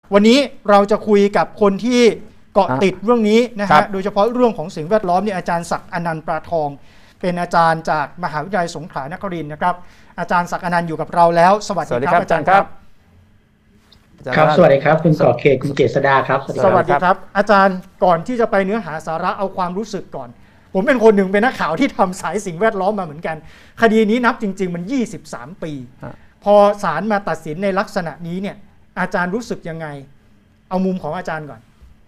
วันนี้เราจะคุยกับคนที่เกาะติดเรื่องนี้นะฮะโดยเฉพาะเรื่องของสิ่งแวดล้อมเนี่ยอาจารย์ศักดิ์อนันต์ปราทองเป็นอาจารย์จากมหาวิทยาลัยสงขลานครินทร์นะครับอาจารย์ศักดิ์อนันต์อยู่กับเราแล้วสวัสดีครับอาจารย์ครับครับสวัสดีครับคุณก่อเขตคุณเกษดาครับสวัสดีครับอาจารย์ก่อนที่จะไปเนื้อหาสาระเอาความรู้สึกก่อนผมเป็นคนหนึ่งเป็นนักข่าวที่ทำสายสิ่งแวดล้อมมาเหมือนกันคดีนี้นับจริงๆมัน23 ปีพอศาลมาตัดสินในลักษณะนี้เนี่ยอาจารย์รู้สึกยังไงเอามุมของอาจารย์ก่อน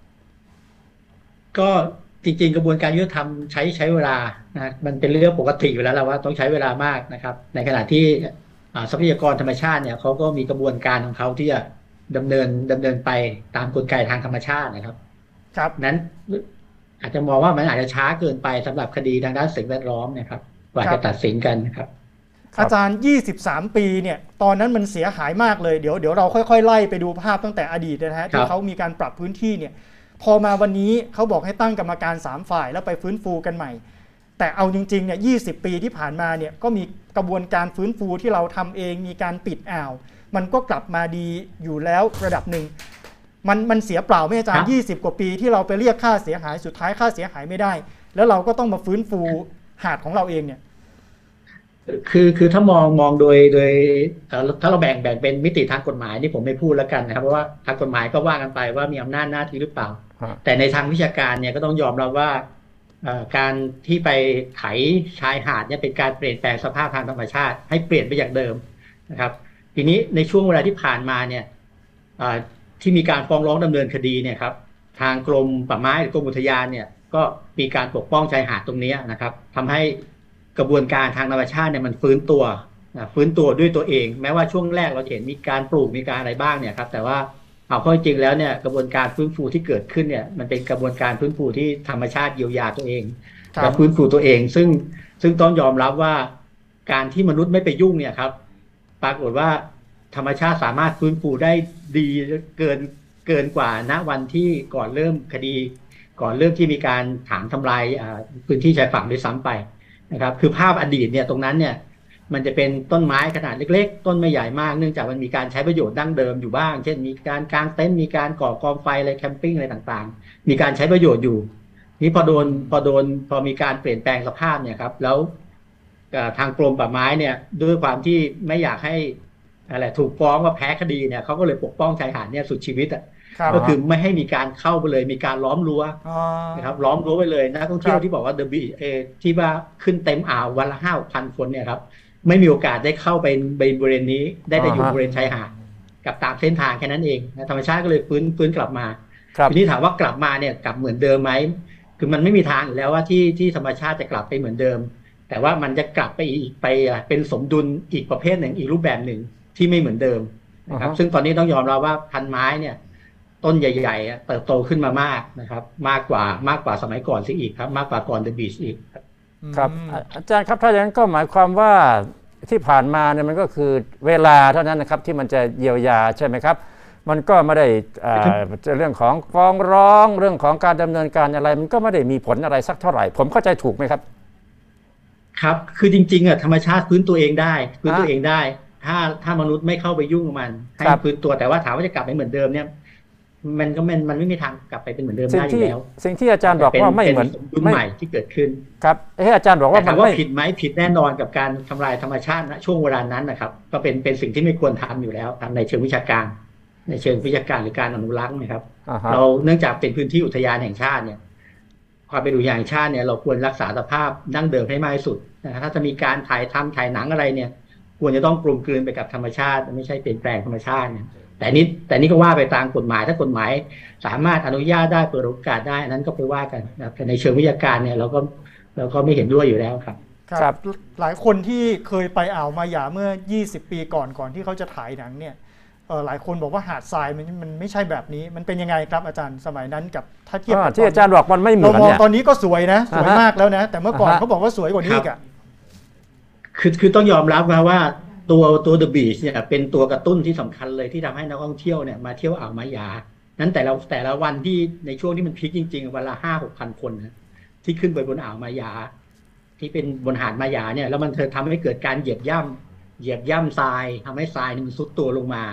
ก็จริงๆกระบวนการยุติธรรมใช้เวลานะมันเป็นเรื่องปกติอยู่แล้วว่าต้องใช้เวลามากนะครับในขณะที่ทรัพยากรธรรมชาติเนี่ยเขาก็มีกระบวนการของเขาที่จะดำเนินไปตามกลไกทางธรรมชาตินะครับนั้นอาจจะมองว่ามันอาจจะช้าเกินไปสำหรับคดีทางด้านสิ่งแวดล้อมนะครับกว่าจะตัดสินกันนะครับอาจารย์23 ปีเนี่ยตอนนั้นมันเสียหายมากเลยเดี๋ยวเราค่อยๆไล่ไปดูภาพตั้งแต่อดีตนะฮะที่เขามีการปรับพื้นที่เนี่ยพอมาวันนี้เขาบอกให้ตั้งกรรมการ3 ฝ่ายแล้วไปฟื้นฟูกันใหม่แต่เอาจริงๆเนี่ย20 ปีที่ผ่านมาเนี่ยก็มีกระบวนการฟื้นฟูที่เราทำเองมีการปิดอ่าวมันก็กลับมาดีอยู่แล้วระดับหนึ่งมันเสียเปล่าไหมอาจารย์20 กว่าปีที่เราไปเรียกค่าเสียหายสุดท้ายค่าเสียหายไม่ได้แล้วเราก็ต้องมาฟื้นฟูหาดของเราเองเนี่ยคือถ้ามองโดยถ้าเราแบ่งเป็นมิติทางกฎหมายนี่ผมไม่พูดแล้วกันนะครับเพราะว่าทางกฎหมายก็ว่ากันไปว่ามีอำนาจหน้าที่หรือเปล่าแต่ในทางวิชาการเนี่ยก็ต้องยอมรับว่าการที่ไปไถชายหาดเนี่ยเป็นการเปลี่ยนแปลงสภาพทางธรรมชาติให้เปลี่ยนไปจากเดิมนะครับทีนี้ในช่วงเวลาที่ผ่านมาเนี่ยที่มีการฟ้องร้องดำเนินคดีเนี่ยครับทางกรมป่าไม้หรือกรมอุทยานเนี่ยก็มีการปกป้องชายหาดตรงนี้นะครับทำให้กระบวนการทางธรรมชาติเนี่ยมันฟื้นตัวด้วยตัวเองแม้ว่าช่วงแรกเราเห็นมีการปลูกมีการอะไรบ้างเนี่ยครับแต่ว่าเอาเข้าจริงแล้วเนี่ยกระบวนการฟื้นฟูที่เกิดขึ้นเนี่ยมันเป็นกระบวนการฟื้นฟูที่ธรรมชาติเยียวยาตัวเองและฟื้นฟูตัวเองซึ่งต้องยอมรับว่าการที่มนุษย์ไม่ไปยุ่งเนี่ยครับปรากฏว่าธรรมชาติสามารถฟื้นฟูได้ดีเกินกว่าณวันที่ก่อนเริ่มคดีก่อนเริ่มที่มีการถางทำลายพื้นที่ชายฝั่งด้วยซ้ำไปนะครับคือภาพอดีตเนี่ยตรงนั้นเนี่ยมันจะเป็นต้นไม้ขนาดเล็กๆต้นไม่ใหญ่มากเนื่องจากมันมีการใช้ประโยชน์ดั้งเดิมอยู่บ้างเช่นมีการกางเต็นท์มีการก่อกองไฟอะไรแคมปิ้งอะไรต่างๆมีการใช้ประโยชน์อยู่นี่พอมีการเปลี่ยนแปลงสภาพเนี่ยครับแล้วทางกรมป่าไม้เนี่ยด้วยความที่ไม่อยากให้อะไรถูกฟ้องว่าแพ้คดีเนี่ยเขาก็เลยปกป้องชายหาดเนี่ยสุดชีวิตอ่ะก็คือไม่ให้มีการเข้าไปเลยมีการล้อมรั้วนะครับล้อมรั้วไปเลยนักท่องเที่ยวที่บอกว่าเดอะบีที่ว่าขึ้นเต็มอ่าววันละ5,000 คนเนี่ยครับไม่มีโอกาสได้เข้าไปบริเวณนี้ได้แต่อยู่บริเวณชายหาดกับตามเส้นทางแค่นั้นเองธรรมชาติก็เลยฟื้นกลับมาทีนี้ถามว่ากลับมาเนี่ยกลับเหมือนเดิมไหมคือมันไม่มีทางอยู่แล้วว่าที่ธรรมชาติจะกลับไปเหมือนเดิมแต่ว่ามันจะกลับไปอีกเป็นสมดุลอีกประเภทหนึ่งอีกรูปแบบหนึ่งที่ไม่เหมือนเดิมนะครับซึ่งตอนนี้ต้องยอมรับว่าพันไม้เนี่ยต้นใหญ่ๆเติบโตขึ้นมามากนะครับมากกว่าสมัยก่อนซิอีกครับมากกว่าก่อนเดอะบีชอีกครับอาจารย์ครับถ้าอย่างนั้นก็หมายความว่าที่ผ่านมาเนี่ยมันก็คือเวลาเท่านั้นนะครับที่มันจะเยียวยาใช่ไหมครับมันก็ไม่ได้เรื่องของฟ้องร้องเรื่องของการดำเนินการอะไรมันก็ไม่ได้มีผลอะไรสักเท่าไหร่ผมเข้าใจถูกไหมครับครับคือจริงๆธรรมชาติฟื้นตัวเองได้ถ้ามนุษย์ไม่เข้าไปยุ่งกับมันให้ฟื้นตัวแต่ว่าถามว่าจะกลับไปเหมือนเดิมเนี่ยมันไม่มีทางกลับไปเป็นเหมือนเดิมได้อยู่แล้วสิ่งที่อาจารย์บอกว่าไม่เหมือนรุ่นใหม่ที่เกิดขึ้นครับอาจารย์บอกว่าถามว่าผิดไหมผิดแน่นอนกับการทำลายธรรมชาติณช่วงเวลานั้นนะครับก็เป็นสิ่งที่ไม่ควรทำอยู่แล้วในเชิงวิชาการหรือการอนุรักษ์นะครับเราเนื่องจากเป็นพื้นที่อุทยานแห่งชาติเนี่ยความเป็นอุทยานแห่งชาติเนี่ยเราควรรักษาสภาพดั้งเดิมให้มากที่สุดนะครับถ้าจะมีการถ่ายหนังอะไรเนี่ยควรจะต้องกลมกลืนไปกับธรรมชาติไม่ใช่เปลี่ยนแปลงธรรมชาติเนี่ยแต่นี้ก็ว่าไปตามกฎหมายถ้ากฎหมายสามารถอนุญาตได้เปิดโอกาสได้นั้นก็ไปว่ากันนะแต่ในเชิงวิชาการเนี่ยเราก็ไม่เห็นด้วยอยู่แล้วครับครับหลายคนที่เคยไปอ่าวมาหยาเมื่อ20 ปีก่อนที่เขาจะถ่ายหนังเนี่ยหลายคนบอกว่าหาดทรายมันไม่ใช่แบบนี้มันเป็นยังไงครับอาจารย์สมัยนั้นกับถ้าเทียบที่อาจารย์บอกมันไม่เหมือนเนี่ยตอนนี้ก็สวยนะสวยมากแล้วนะแต่เมื่อก่อนเขาบอกว่าสวยกว่านี้อ่ะคือต้องยอมรับนะว่าตัวเดอะบีชเนี่ยเป็นตัวกระตุ้นที่สำคัญเลยที่ทำให้นักท่องเที่ยวเนี่ยมาเที่ยวอ่าวมายานั้นแต่ละวันที่ในช่วงที่มันพีคจริงๆวันละ5-6,000 คนนะที่ขึ้นไปบนอ่าวมายาที่เป็นบนหาดมายาเนี่ยแล้วมันทำให้เกิดการเหยียบย่ำทรายทำให้ทรายมันซุดตัวลงมา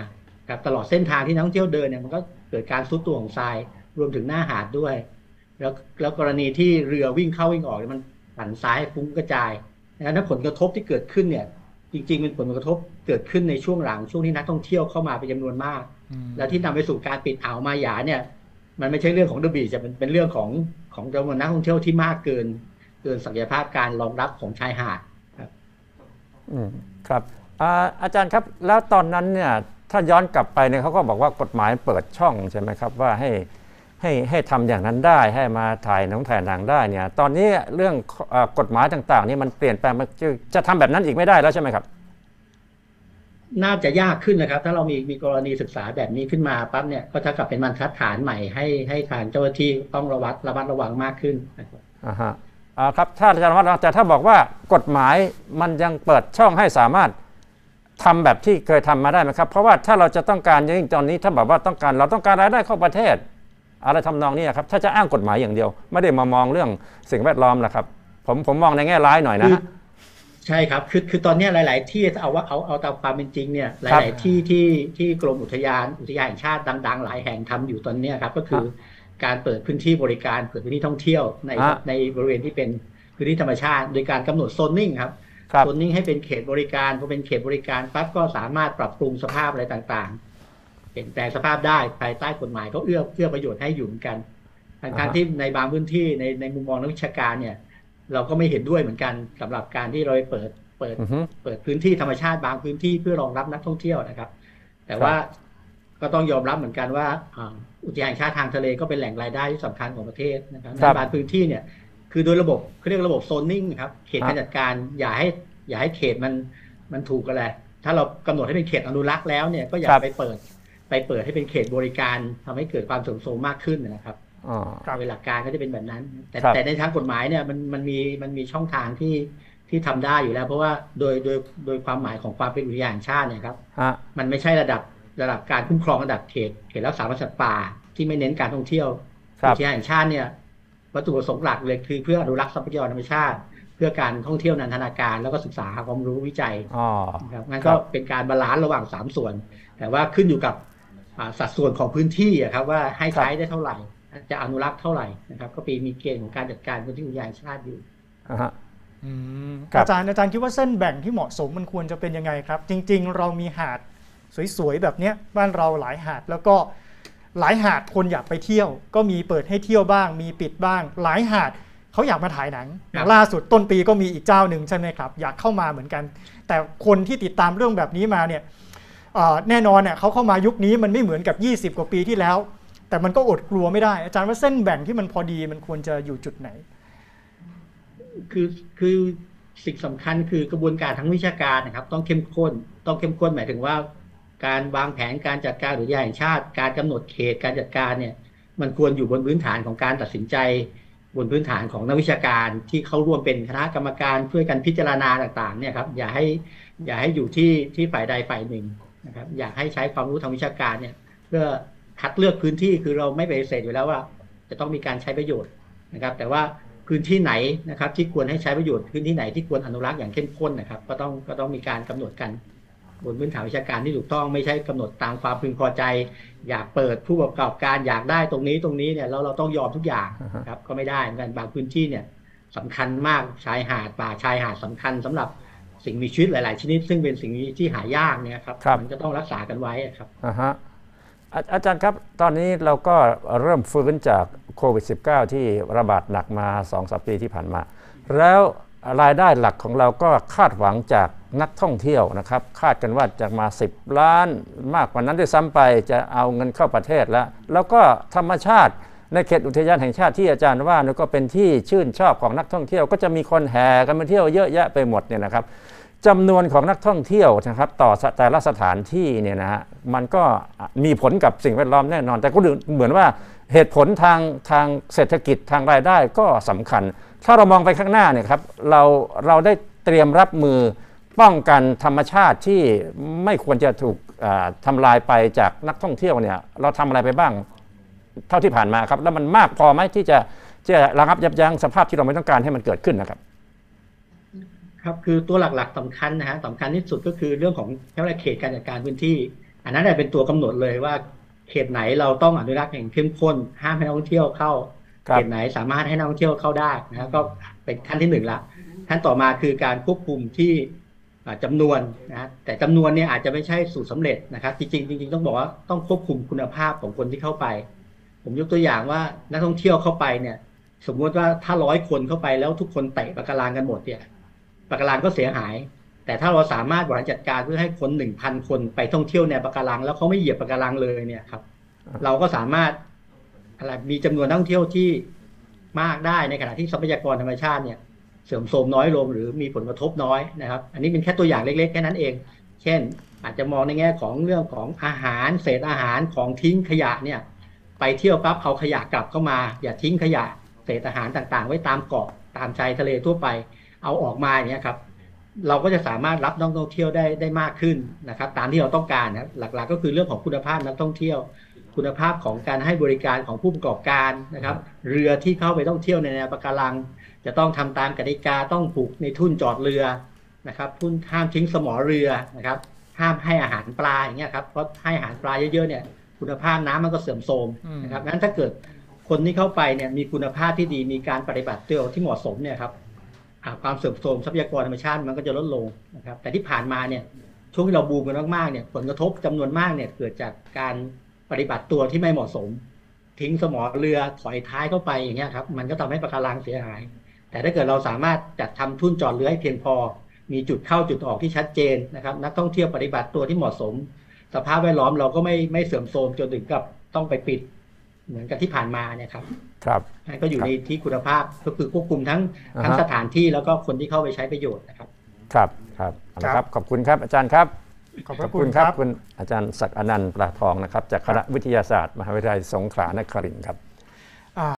ครับตลอดเส้นทางที่นักท่องเที่ยวเดินเนี่ยมันก็เกิดการทรุดตัวของทรายรวมถึงหน้าหาดด้วยแล้วกรณีที่เรือวิ่งเข้าวิ่งออกมันหันซ้ายฟุ้งกระจายนะถ้าผลกระทบที่เกิดขึ้นเนี่ยจริงๆเป็นผลกระทบเกิดขึ้นในช่วงหลังช่วงที่นักท่องเที่ยวเข้ามาเป็นจำนวนมากแล้วที่นำไปสู่การปิดอ่าวมาหยาเนี่ยมันไม่ใช่เรื่องของเดอะบีชจะเป็นเรื่องของจำนวนนักท่องเที่ยวที่มากเกินศักยภาพการรองรับของชายหาดครับครับอาจารย์ครับแล้วตอนนั้นเนี่ยถ้าย้อนกลับไปเนี่ยเขาก็บอกว่ากฎหมายเปิดช่องใช่ไหมครับว่าให้ทำอย่างนั้นได้ให้มาถ่ายหนังได้เนี่ยตอนนี้เรื่องกฎหมายต่างๆนี่มันเปลี่ยนแปลงมันจะทำแบบนั้นอีกไม่ได้แล้วใช่ไหมครับน่าจะยากขึ้นนะครับถ้าเรามีกรณีศึกษาแบบนี้ขึ้นมาปั๊บเนี่ยก็จะกลับเป็นบรรทัดฐานใหม่ให้ทางเจ้าหน้าที่ต้องระมัดระวังมากขึ้นครับถ้าอาจารย์ว่าแต่ถ้าบอกว่ากฎหมายมันยังเปิดช่องให้สามารถทำแบบที่เคยทำมาได้ไหมครับเพราะว่าถ้าเราจะต้องการยิ่งตอนนี้ถ้าบอกว่าเราต้องการรายได้เข้าประเทศอะไรทำนองนี้ครับถ้าจะอ้างกฎหมายอย่างเดียวไม่ได้มามองเรื่องสิ่งแวดล้อมนะครับผมมองในแง่ร้ายหน่อยนะใช่ครับคือตอนนี้หลายๆที่เอาตามความเป็นจริงเนี่ยหลายๆที่กรมอุทยานแห่งชาติดังๆหลายแห่งทำอยู่ตอนนี้ครับก็คือการเปิดพื้นที่บริการเปิดพื้นที่ท่องเที่ยวในบริเวณที่เป็นพื้นที่ธรรมชาติโดยการกำหนดโซนนิ่งครับโซนนิ่งให้เป็นเขตบริการพอเป็นเขตบริการปั๊บก็สามารถปรับปรุงสภาพอะไรต่างๆเปลี่ยนแปลงสภาพได้ภายใต้กฎหมายก็เอื้อประโยชน์ให้อยู่เหมือนกันทั้งที่ในบางพื้นที่ในมุมมองนักวิชาการเนี่ยเราก็ไม่เห็นด้วยเหมือนกันสำหรับการที่เราเปิดพื้นที่ธรรมชาติบางพื้นที่เพื่อรองรับนักท่องเที่ยวนะครับแต่ว่าก็ต้องยอมรับเหมือนกันว่าอุทยานแห่งชาติทางทะเลก็เป็นแหล่งรายได้ที่สำคัญของประเทศนะครับในบางพื้นที่เนี่ยคือโดยระบบเขาเรียกระบบโซนนิ่งครับเขตการจัดการอย่าให้เขตมันถูกกันแหละถ้าเรากำหนดให้เป็นเขตอนุรักษ์แล้วเนี่ยก็อย่าไปเปิดให้เป็นเขตบริการทำให้เกิดความเสื่อมโทรมมากขึ้นนะครับโดยหลักการก็จะเป็นแบบนั้นแต่ในทางกฎหมายเนี่ยมันมีช่องทางที่ทำได้อยู่แล้วเพราะว่าโดยความหมายของความเป็นอุทยานแห่งชาติเนี่ยครับมันไม่ใช่ระดับการคุ้มครองระดับเขตรักษาพันธุ์สัตว์ป่าที่ไม่เน้นการท่องเที่ยวอุทยานแห่งชาติเนี่ยวัตถุประสงค์หลักเลยคือเพื่ออนุรักษ์ทรัพยากรธรรมชาติเพื่อการท่องเที่ยวนันทนาการแล้วก็ศึกษาความรู้วิจัยครับงั้นก็เป็นการบาลานซ์ระหว่าง3ส่วนแต่ว่าขึ้นอยู่กับสัดส่วนของพื้นที่ครับว่าให้ใช้ได้เท่าไหร่จะอนุรักษ์เท่าไหร่นะครับก็มีเกณฑ์ของการจัดการพื้นที่อุทยานแห่งชาติอยู่อาจารย์คิดว่าเส้นแบ่งที่เหมาะสมมันควรจะเป็นยังไงครับจริงๆเรามีหาดสวยๆแบบนี้บ้านเราหลายหาดแล้วก็หลายหาดคนอยากไปเที่ยวก็มีเปิดให้เที่ยวบ้างมีปิดบ้างหลายหาดเขาอยากมาถ่ายหนังล่าสุดต้นปีก็มีอีกเจ้าหนึ่งใช่ไหมครับอยากเข้ามาเหมือนกันแต่คนที่ติดตามเรื่องแบบนี้มาเนี่ยแน่นอนเนี่ยเขาเข้ามายุคนี้มันไม่เหมือนกับ20กว่าปีที่แล้วแต่มันก็อดกลัวไม่ได้อาจารย์ว่าเส้นแบ่งที่มันพอดีมันควรจะอยู่จุดไหนคือสิ่งสำคัญคือกระบวนการทั้งวิชาการนะครับต้องเข้มข้นหมายถึงว่าการวางแผนการจัดการอุทยานแห่งชาติการกำหนดเขตการจัดการเนี่ยมันควรอยู่บนพื้นฐานของการตัดสินใจบนพื้นฐานของนักวิชาการที่เข้าร่วมเป็นคณะกรรมการช่วยกันพิจารณาต่างๆเนี่ยครับอย่าให้อยู่ที่ฝ่ายใดฝ่ายหนึ่งนะครับอยากให้ใช้ความรู้ทางวิชาการเนี่ยเพื่อคัดเลือกพื้นที่คือเราไม่ปฏิเสธอยู่แล้วว่าจะต้องมีการใช้ประโยชน์นะครับแต่ว่าพื้นที่ไหนนะครับที่ควรให้ใช้ประโยชน์พื้นที่ไหนที่ควรอนุรักษ์อย่างเข้มข้นนะครับก็ต้องมีการกำหนดกันบนพื้นฐานวิชาการที่ถูกต้องไม่ใช่กำหนดตามความพึงพอใจอยากเปิดผู้ประกอบการอยากได้ตรงนี้เนี่ยเราต้องยอมทุกอย่างครับก็ไม่ได้เหมือนกันบางพื้นที่เนี่ยสำคัญมากชายหาดป่าชายหาดสำคัญสำหรับสิ่งมีชีวิตหลายๆชนิดซึ่งเป็นสิ่งที่หายากเนี่ยครับมันก็ต้องรักษากันไว้ครับอาจารย์ครับตอนนี้เราก็เริ่มฟื้นจากโควิด -19 ที่ระบาดหนักมา 2-3 ปีที่ผ่านมาแล้วรายได้หลักของเราก็คาดหวังจากนักท่องเที่ยวนะครับคาดกันว่าจะมา10 ล้านมากกว่านั้นด้วยซ้ำไปจะเอาเงินเข้าประเทศแล้วก็ธรรมชาติในเขตอุทยานแห่งชาติที่อาจารย์ว่าก็เป็นที่ชื่นชอบของนักท่องเที่ยวก็จะมีคนแห่กันมาเที่ยวเยอะแยะไปหมดเนี่ยนะครับจำนวนของนักท่องเที่ยวนะครับต่อแต่ละสถานที่เนี่ยนะฮะมันก็มีผลกับสิ่งแวดล้อมแน่นอนแต่ก็เหมือนว่าเหตุผลทางเศรษฐกิจทางรายได้ก็สำคัญถ้าเรามองไปข้างหน้าเนี่ยครับเราได้เตรียมรับมือป้องกันธรรมชาติที่ไม่ควรจะถูกทำลายไปจากนักท่องเที่ยวเนี่ยเราทำอะไรไปบ้างเท่าที่ผ่านมาครับแล้วมันมากพอไหมที่จะระงับยับยั้งสภาพที่เราไม่ต้องการให้มันเกิดขึ้นนะครับครับคือตัวหลักๆสำคัญที่สุดก็คือเรื่องของเขตการจัดการพื้นที่อันนั้นเป็นตัวกำหนดเลยว่าเขตไหนเราต้องอนุรักษ์อย่างเข้มข้นห้ามให้นักท่องเที่ยวเข้าเขตไหนสามารถให้นักท่องเที่ยวเข้าได้นะก็เป็นขั้นที่1ละขั้นต่อมาคือการควบคุมที่จำนวนนะแต่จำนวนเนี่ยอาจจะไม่ใช่สูตรสำเร็จนะครับจริงต้องบอกว่าต้องควบคุมคุณภาพของคนที่เข้าไปผมยกตัวอย่างว่านักท่องเที่ยวเข้าไปเนี่ยสมมติว่าถ้า100 คนเข้าไปแล้วทุกคนเตะปะการังกันหมดเนี่ยปะการังก็เสียหายแต่ถ้าเราสามารถบริหารจัดการเพื่อให้คน 1,000 คนไปท่องเที่ยวในปะการังแล้วเขาไม่เหยียบปะการังเลยเนี่ยครับเราก็สามารถมีจำนวนนักท่องเที่ยวที่มากได้ในขณะที่ทรัพยากรธรรมชาติเนี่ยเสื่อมโทรมน้อยลงหรือมีผลกระทบน้อยนะครับอันนี้เป็นแค่ตัวอย่างเล็กๆแค่นั้นเองเช่นอาจจะมองในแง่ของเรื่องของอาหารเศษอาหารของทิ้งขยะเนี่ยไปเที่ยวปั๊บเอาขยะกลับเข้ามาอย่าทิ้งขยะเศษอาหารต่างๆไว้ตามเกาะตามชายทะเลทั่วไปเอาออกมาอย่างเงี้ยครับเราก็จะสามารถรับนักท่องเที่ยวได้มากขึ้นนะครับตามที่เราต้องการนะหลักๆก็คือเรื่องของคุณภาพนักท่องเที่ยวคุณภาพของการให้บริการของผู้ประกอบการนะครับเรือที่เข้าไปท่องเที่ยวในแนวปะการังจะต้องทำตามกติกาต้องผูกในทุ่นจอดเรือนะครับทุ่นห้ามทิ้งสมอเรือนะครับห้ามให้อาหารปลาอย่างเงี้ยครับเพราะให้อาหารปลาเยอะๆเนี่ยคุณภาพน้ำมันก็เสื่อมโทรมนะครับงั้นถ้าเกิดคนที่เข้าไปเนี่ยมีคุณภาพที่ดีมีการปฏิบัติตัวที่เหมาะสมเนี่ยครับความเสื่อมโทรมทรัพยากรธรรมชาติมันก็จะลดลงนะครับแต่ที่ผ่านมาเนี่ยช่วงที่เราบูมกันมากๆเนี่ยผลกระทบจำนวนมากเนี่ยเกิดจากการปฏิบัติตัวที่ไม่เหมาะสมทิ้งสมอเรือถอยท้ายเข้าไปอย่างเงี้ยครับมันก็ทำให้ปะการังเสียหายแต่ถ้าเกิดเราสามารถจัดทำทุ่นจอดเรือให้เพียงพอมีจุดเข้าจุดออกที่ชัดเจนนะครับนักท่องเที่ยวปฏิบัติตัวที่เหมาะสมสภาพแวดล้อมเราก็ไม่เสื่อมโทรมจนถึงกับต้องไปปิดเหมือนกับที่ผ่านมาเนี่ยครับครับก็อยู่ในที่คุณภาพก็คือควบคุมทั้งสถานที่แล้วก็คนที่เข้าไปใช้ประโยชน์นะครับครับขอบคุณครับอาจารย์ครับขอบคุณครับคุณอาจารย์ศักดิ์อนันต์ปราทองนะครับจากคณะวิทยาศาสตร์มหาวิทยาลัยสงขลานครินทร์ครับ